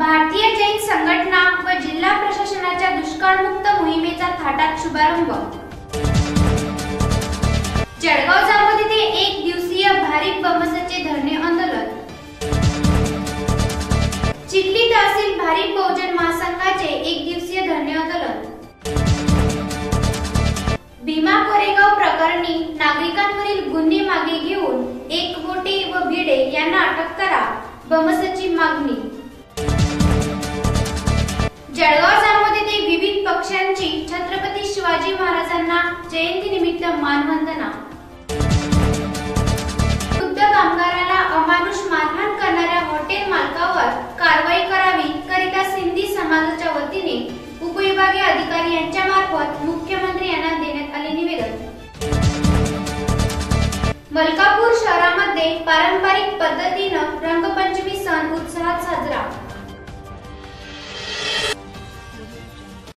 भारतीय जैन संघटना व जिल्हा प्रशासनाच्या दुष्काळमुक्त मोहिमेचा थाटात शुभारंभ। जळगाव जामोद येथे एक दिवसीय भारिप बमसचे धरणे आंदोलन। चिखली तहसील भारिप बहुजन महासंघाचे एक दिवसीय धरणे आंदोलन। भीमा कोरेगाव प्रकरणी नागरिकांवरील गुन्हे मागे घेऊन एकबोटे व भिडे यांना अटक करा, बमसची मागणी। जळगाव जामोद येथे विविध पक्षांची छत्रपती शिवाजी महाराजांना जयंती निमित्त मानवंदना। वृद्ध कामगाराला अमानुष मारहाण करणाऱ्या हॉटेल मालकावर कारवाई करावी करिता सिंधी समाजाच्या वतीने उपविभागीय अधिकारी यांच्या मार्फत मुख्यमंत्री यांना देण्यात आले निवेदन। मलकापूर शहरामध्ये पारंपरिक पद्धतीने रंग